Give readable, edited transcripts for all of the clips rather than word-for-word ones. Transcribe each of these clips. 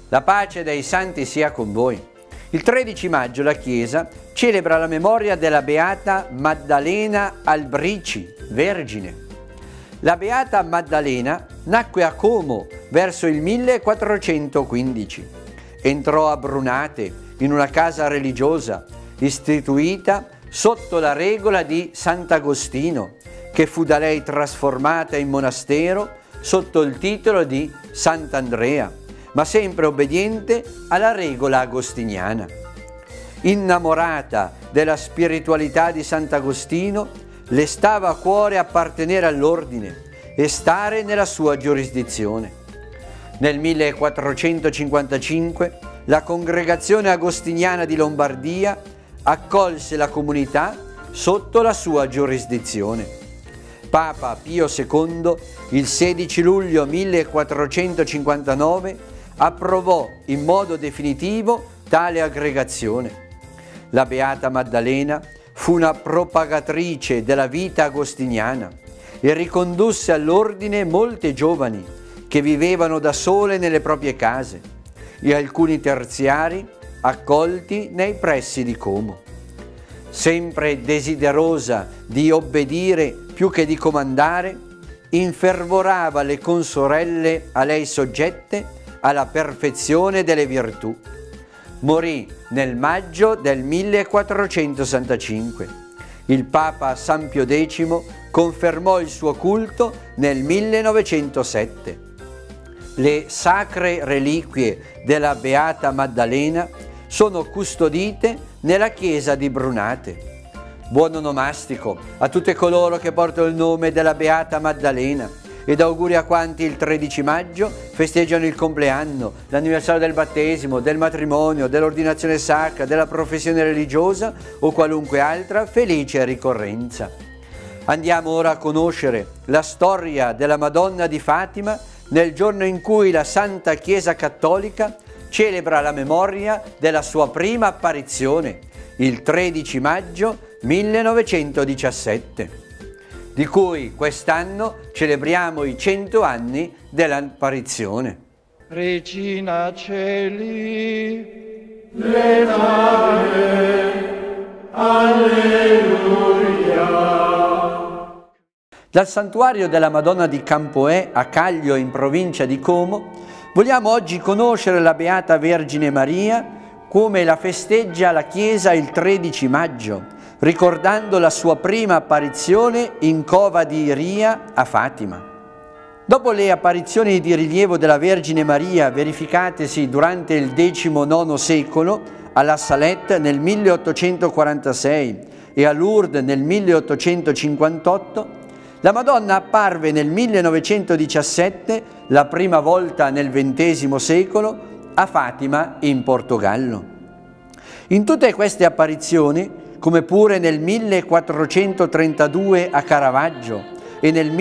La pace dei santi sia con voi. Il 13 maggio la Chiesa celebra la memoria della Beata Maddalena Albrici, vergine. La Beata Maddalena nacque a Como verso il 1415. Entrò a Brunate in una casa religiosa istituita sotto la regola di Sant'Agostino, che fu da lei trasformata in monastero sotto il titolo di Sant'Andrea, ma sempre obbediente alla regola agostiniana. Innamorata della spiritualità di Sant'Agostino, le stava a cuore appartenere all'ordine e stare nella sua giurisdizione. Nel 1455 la Congregazione Agostiniana di Lombardia accolse la comunità sotto la sua giurisdizione. Papa Pio II, il 16 luglio 1459, approvò in modo definitivo tale aggregazione. La Beata Maddalena fu una propagatrice della vita agostiniana e ricondusse all'ordine molte giovani che vivevano da sole nelle proprie case e alcuni terziari accolti nei pressi di Como. Sempre desiderosa di obbedire più che di comandare, infervorava le consorelle a lei soggette alla perfezione delle virtù. Morì nel maggio del 1465. Il Papa San Pio X confermò il suo culto nel 1907. Le sacre reliquie della Beata Maddalena sono custodite nella chiesa di Brunate. Buon onomastico a tutti coloro che portano il nome della Beata Maddalena ed auguri a quanti il 13 maggio festeggiano il compleanno, l'anniversario del battesimo, del matrimonio, dell'ordinazione sacra, della professione religiosa o qualunque altra felice ricorrenza. Andiamo ora a conoscere la storia della Madonna di Fatima nel giorno in cui la Santa Chiesa Cattolica celebra la memoria della sua prima apparizione, il 13 maggio 1917, di cui quest'anno celebriamo i 100 anni dell'apparizione. Regina Celi, lenare, alleluia. Dal santuario della Madonna di Campoè a Caglio, in provincia di Como, vogliamo oggi conoscere la Beata Vergine Maria come la festeggia la Chiesa il 13 maggio, ricordando la sua prima apparizione in Cova di Iria a Fatima. Dopo le apparizioni di rilievo della Vergine Maria verificatesi durante il XIX secolo a La Salette nel 1846 e a Lourdes nel 1858, la Madonna apparve nel 1917, la prima volta nel XX secolo, a Fatima in Portogallo. In tutte queste apparizioni, come pure nel 1432 a Caravaggio e nel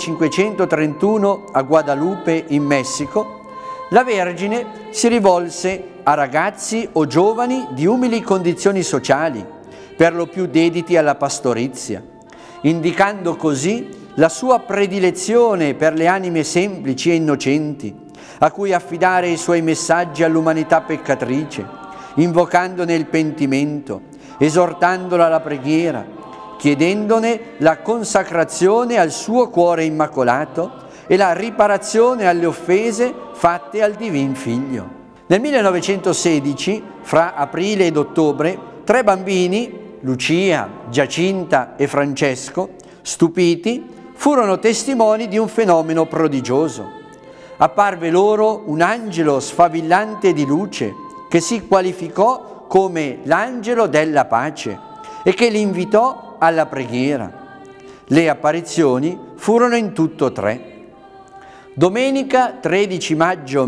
1531 a Guadalupe in Messico, la Vergine si rivolse a ragazzi o giovani di umili condizioni sociali, per lo più dediti alla pastorizia, indicando così la sua predilezione per le anime semplici e innocenti, a cui affidare i suoi messaggi all'umanità peccatrice, invocandone il pentimento, esortandola alla preghiera, chiedendone la consacrazione al suo cuore immacolato e la riparazione alle offese fatte al Divin Figlio. Nel 1916, fra aprile ed ottobre, 3 bambini, Lucia, Giacinta e Francesco, stupiti, furono testimoni di un fenomeno prodigioso. Apparve loro un angelo sfavillante di luce che si qualificò come l'angelo della pace e che li invitò alla preghiera. Le apparizioni furono in tutto 3. Domenica 13 maggio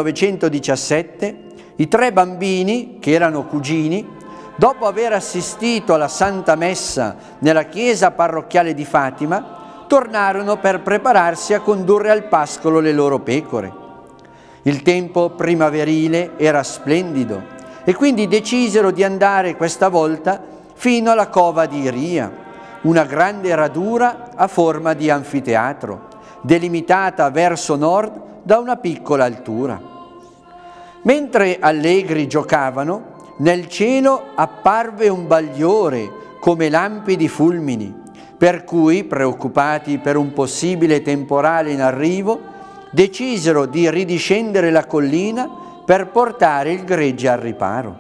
1917 i 3 bambini, che erano cugini, dopo aver assistito alla Santa Messa nella chiesa parrocchiale di Fatima, tornarono per prepararsi a condurre al pascolo le loro pecore. Il tempo primaverile era splendido e quindi decisero di andare questa volta fino alla Cova di Iria, una grande radura a forma di anfiteatro, delimitata verso nord da una piccola altura. Mentre allegri giocavano, nel cielo apparve un bagliore come lampi di fulmini, per cui, preoccupati per un possibile temporale in arrivo, decisero di ridiscendere la collina per portare il gregge al riparo.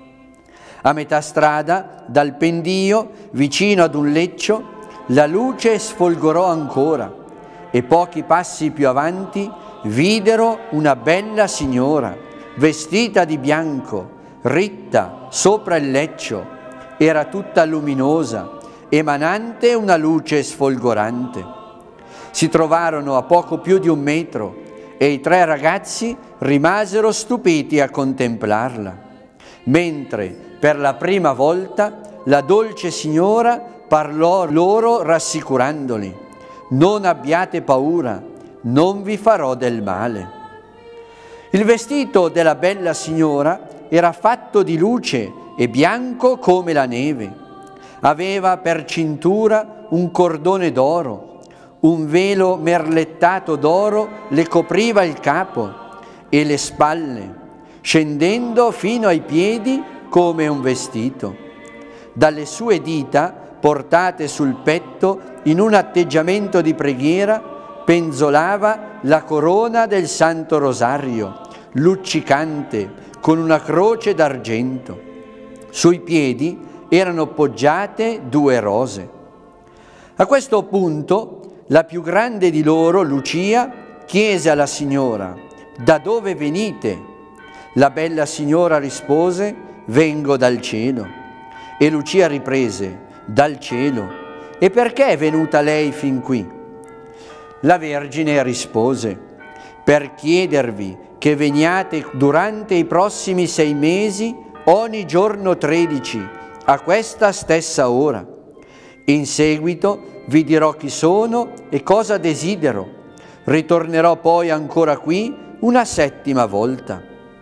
A metà strada, dal pendio, vicino ad un leccio, la luce sfolgorò ancora e pochi passi più avanti videro una bella signora, vestita di bianco, ritta sopra il leccio. Era tutta luminosa, emanante una luce sfolgorante. Si trovarono a poco più di 1 metro e i 3 ragazzi rimasero stupiti a contemplarla, mentre per la prima volta la dolce signora parlò loro rassicurandoli: «Non abbiate paura, non vi farò del male». Il vestito della bella signora era fatto di luce e bianco come la neve. Aveva per cintura un cordone d'oro, un velo merlettato d'oro le copriva il capo e le spalle, scendendo fino ai piedi come un vestito. Dalle sue dita, portate sul petto in un atteggiamento di preghiera, penzolava la corona del Santo Rosario, luccicante, con una croce d'argento. Sui piedi erano poggiate 2 rose. A questo punto la più grande di loro, Lucia, chiese alla signora: «Da dove venite?» La bella signora rispose: «Vengo dal cielo». E Lucia riprese: «Dal cielo? E perché è venuta lei fin qui?» La Vergine rispose: «Per chiedervi che veniate durante i prossimi 6 mesi, ogni giorno 13, a questa stessa ora. In seguito vi dirò chi sono e cosa desidero. Ritornerò poi ancora qui una 7ª volta».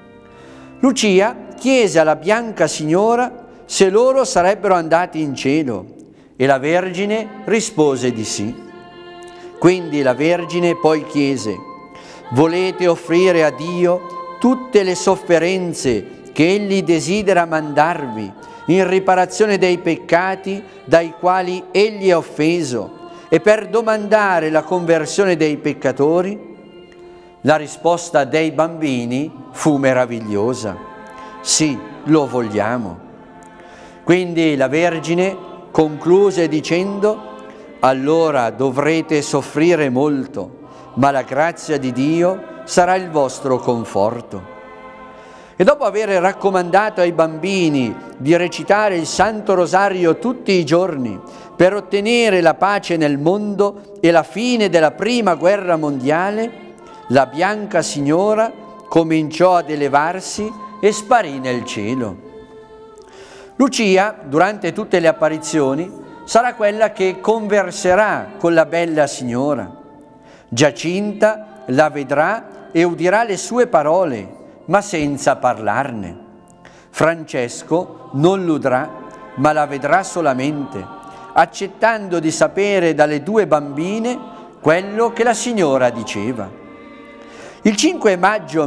Lucia chiese alla bianca signora se loro sarebbero andati in cielo e la Vergine rispose di sì. Quindi la Vergine poi chiese: «Volete offrire a Dio tutte le sofferenze che Egli desidera mandarvi in riparazione dei peccati dai quali Egli è offeso e per domandare la conversione dei peccatori?» La risposta dei bambini fu meravigliosa: «Sì, lo vogliamo». Quindi la Vergine concluse dicendo: «Allora dovrete soffrire molto, ma la grazia di Dio sarà il vostro conforto». E dopo aver raccomandato ai bambini di recitare il Santo Rosario tutti i giorni per ottenere la pace nel mondo e la fine della Prima Guerra Mondiale, la bianca signora cominciò ad elevarsi e sparì nel cielo. Lucia, durante tutte le apparizioni, sarà quella che converserà con la bella signora. Giacinta la vedrà e udirà le sue parole, ma senza parlarne. Francesco non l'udrà, ma la vedrà solamente, accettando di sapere dalle 2 bambine quello che la signora diceva. Il 5 maggio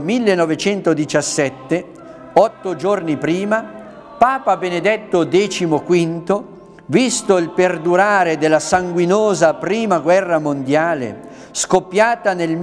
1917, 8 giorni prima, Papa Benedetto XV, visto il perdurare della sanguinosa Prima Guerra Mondiale, scoppiata nel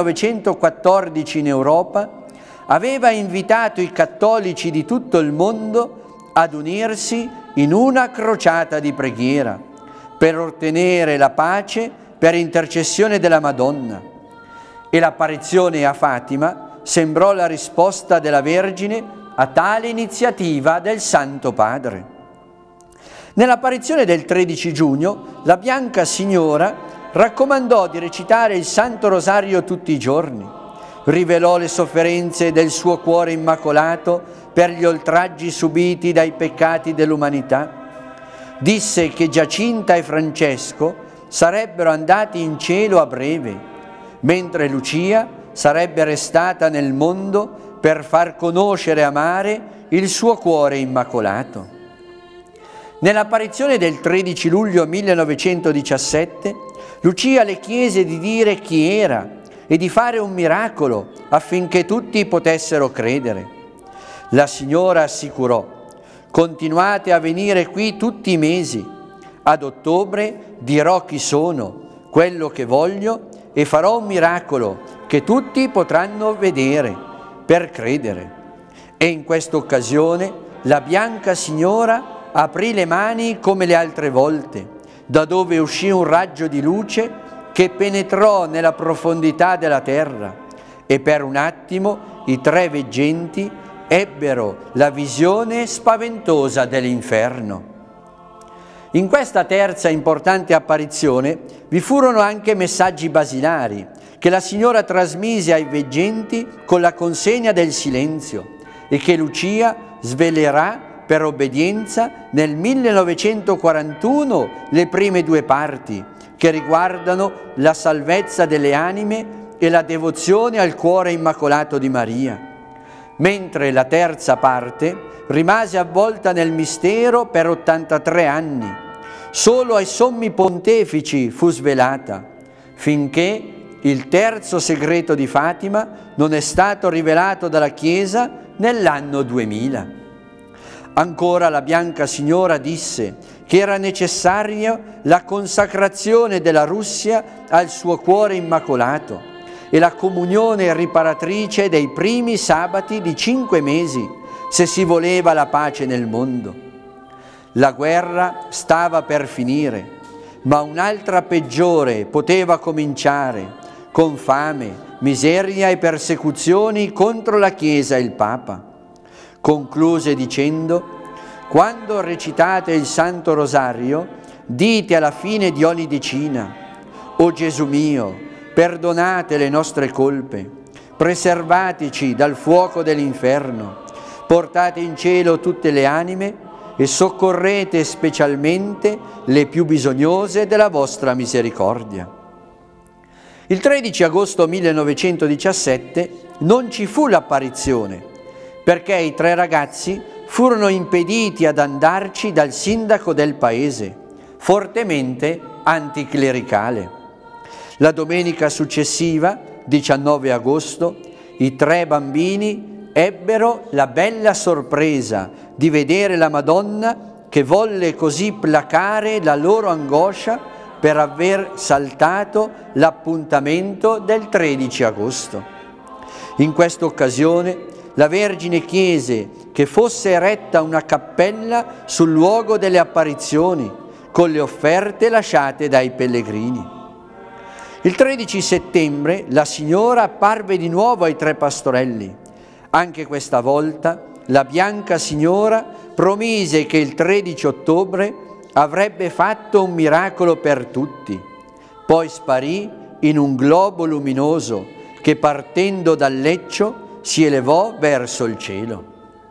1914 in Europa, aveva invitato i cattolici di tutto il mondo ad unirsi in una crociata di preghiera per ottenere la pace per intercessione della Madonna. E l'apparizione a Fatima sembrò la risposta della Vergine a tale iniziativa del Santo Padre. Nell'apparizione del 13 giugno, la bianca signora raccomandò di recitare il Santo Rosario tutti i giorni, rivelò le sofferenze del suo cuore immacolato per gli oltraggi subiti dai peccati dell'umanità, disse che Giacinta e Francesco sarebbero andati in cielo a breve, mentre Lucia sarebbe restata nel mondo per far conoscere e amare il suo cuore immacolato. Nell'apparizione del 13 luglio 1917, Lucia le chiese di dire chi era, e di fare un miracolo affinché tutti potessero credere. La signora assicurò: continuate a venire qui tutti i mesi. Ad ottobre dirò chi sono, quello che voglio, e farò un miracolo che tutti potranno vedere per credere. E in questa occasione la bianca signora aprì le mani come le altre volte, da dove uscì un raggio di luce che penetrò nella profondità della terra, e per un attimo i tre veggenti ebbero la visione spaventosa dell'inferno. In questa terza importante apparizione vi furono anche messaggi basilari che la signora trasmise ai veggenti con la consegna del silenzio e che Lucia svelerà per obbedienza nel 1941 le prime due parti, che riguardano la salvezza delle anime e la devozione al cuore immacolato di Maria, mentre la terza parte rimase avvolta nel mistero per 83 anni. Solo ai sommi pontefici fu svelata, finché il terzo segreto di Fatima non è stato rivelato dalla Chiesa nell'anno 2000. Ancora la bianca signora disse che era necessaria la consacrazione della Russia al suo cuore immacolato e la comunione riparatrice dei primi sabati di 5 mesi, se si voleva la pace nel mondo. La guerra stava per finire, ma un'altra peggiore poteva cominciare, con fame, miseria e persecuzioni contro la Chiesa e il Papa. Concluse dicendo: quando recitate il Santo Rosario, dite alla fine di ogni decina: o Gesù mio, perdonate le nostre colpe, preservateci dal fuoco dell'inferno, portate in cielo tutte le anime e soccorrete specialmente le più bisognose della vostra misericordia. Il 13 agosto 1917 non ci fu l'apparizione, perché i tre ragazzi furono impediti ad andarci dal sindaco del paese, fortemente anticlericale. La domenica successiva, 19 agosto, i tre bambini ebbero la bella sorpresa di vedere la Madonna, che volle così placare la loro angoscia per aver saltato l'appuntamento del 13 agosto. In questa occasione la Vergine chiese che fosse eretta una cappella sul luogo delle apparizioni, con le offerte lasciate dai pellegrini. Il 13 settembre la signora apparve di nuovo ai tre pastorelli. Anche questa volta la bianca signora promise che il 13 ottobre avrebbe fatto un miracolo per tutti. Poi sparì in un globo luminoso che, partendo dal Leccio, si elevò verso il cielo.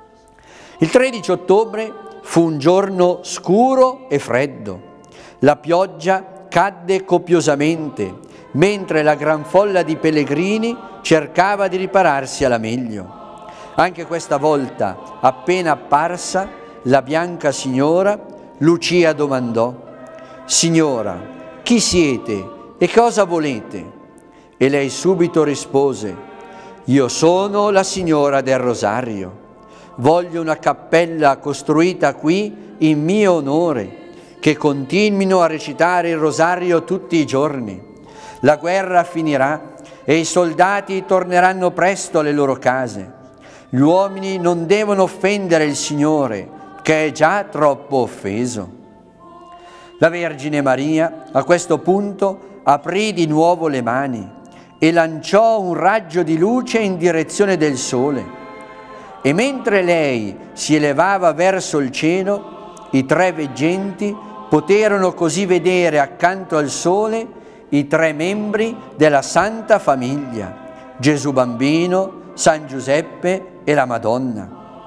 Il 13 ottobre fu un giorno scuro e freddo. La pioggia cadde copiosamente, mentre la gran folla di pellegrini cercava di ripararsi alla meglio. Anche questa volta, appena apparsa la bianca signora, Lucia domandò: «Signora, chi siete e cosa volete?» E lei subito rispose: «Io sono la signora del Rosario. Voglio una cappella costruita qui in mio onore, che continuino a recitare il Rosario tutti i giorni. La guerra finirà e i soldati torneranno presto alle loro case. Gli uomini non devono offendere il Signore, che è già troppo offeso». La Vergine Maria a questo punto aprì di nuovo le mani e lanciò un raggio di luce in direzione del sole. E mentre lei si elevava verso il cielo, i tre veggenti poterono così vedere accanto al sole i tre membri della Santa Famiglia: Gesù Bambino, San Giuseppe e la Madonna.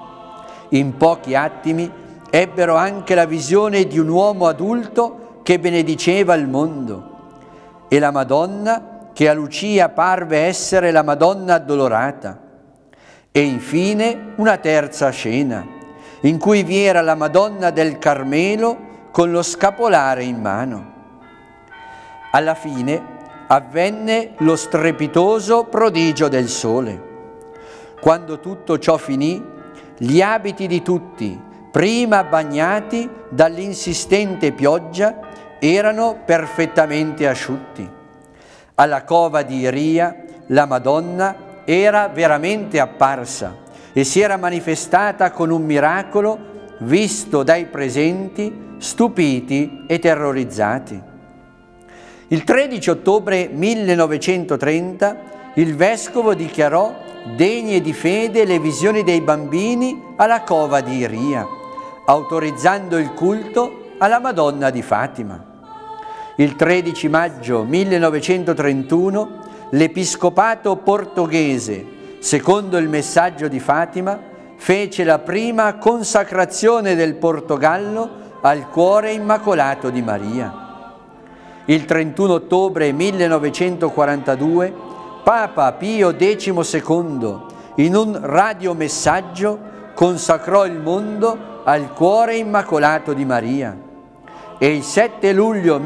In pochi attimi ebbero anche la visione di un uomo adulto che benediceva il mondo, e la Madonna, che a Lucia parve essere la Madonna addolorata. E infine una terza scena, in cui vi era la Madonna del Carmelo con lo scapolare in mano. Alla fine avvenne lo strepitoso prodigio del sole. Quando tutto ciò finì, gli abiti di tutti, prima bagnati dall'insistente pioggia, erano perfettamente asciutti. Alla cova di Iria la Madonna era veramente apparsa e si era manifestata con un miracolo visto dai presenti, stupiti e terrorizzati. Il 13 ottobre 1930 il vescovo dichiarò degne di fede le visioni dei bambini alla cova di Iria, autorizzando il culto alla Madonna di Fatima. Il 13 maggio 1931 l'Episcopato portoghese, secondo il messaggio di Fatima, fece la prima consacrazione del Portogallo al cuore immacolato di Maria. Il 31 ottobre 1942 Papa Pio XII, in un radiomessaggio, consacrò il mondo al cuore immacolato di Maria e il 7 luglio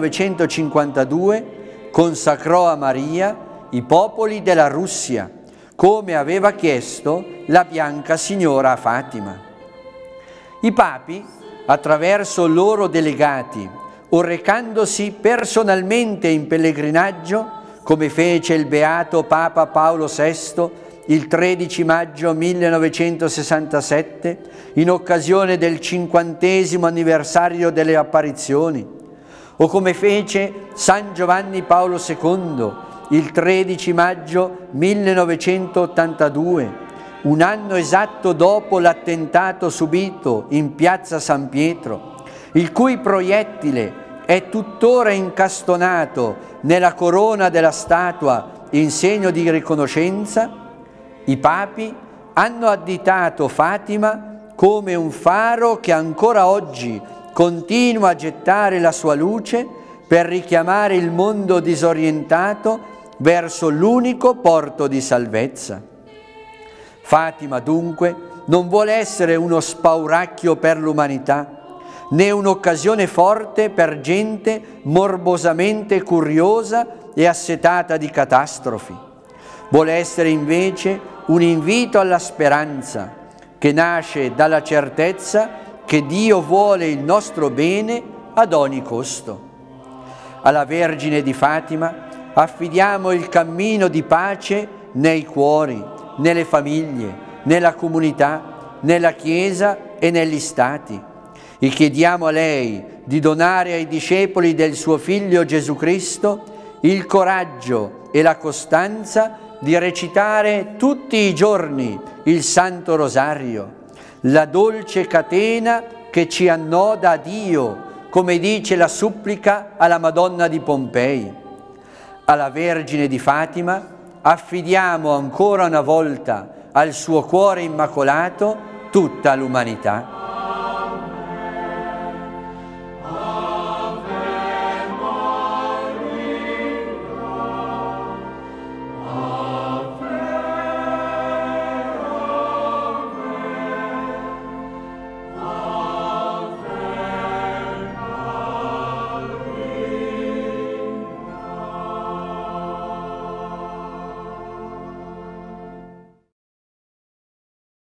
1952 consacrò a Maria i popoli della Russia, come aveva chiesto la Bianca Signora Fatima. I papi, attraverso loro delegati o recandosi personalmente in pellegrinaggio, come fece il beato Papa Paolo VI il 13 maggio 1967, in occasione del 50° anniversario delle apparizioni, o come fece San Giovanni Paolo II il 13 maggio 1982, un anno esatto dopo l'attentato subito in piazza San Pietro, il cui proiettile è tuttora incastonato nella corona della statua in segno di riconoscenza. I papi hanno additato Fatima come un faro che ancora oggi continua a gettare la sua luce per richiamare il mondo disorientato verso l'unico porto di salvezza. Fatima, dunque, non vuole essere uno spauracchio per l'umanità, né un'occasione forte per gente morbosamente curiosa e assetata di catastrofi. Vuole essere invece un invito alla speranza, che nasce dalla certezza che Dio vuole il nostro bene ad ogni costo. Alla Vergine di Fatima affidiamo il cammino di pace nei cuori, nelle famiglie, nella comunità, nella Chiesa e negli Stati. E chiediamo a lei di donare ai discepoli del suo Figlio Gesù Cristo il coraggio e la costanza di recitare tutti i giorni il Santo Rosario, la dolce catena che ci annoda a Dio, come dice la supplica alla Madonna di Pompei. Alla Vergine di Fatima affidiamo ancora una volta al suo cuore immacolato tutta l'umanità.